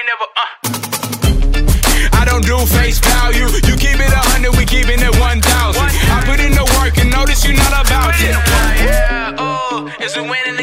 never, I don't do face value. You keep it 100, we keeping it 1,000. I put in the work and notice you not about it. Yeah, oh, it's a winning.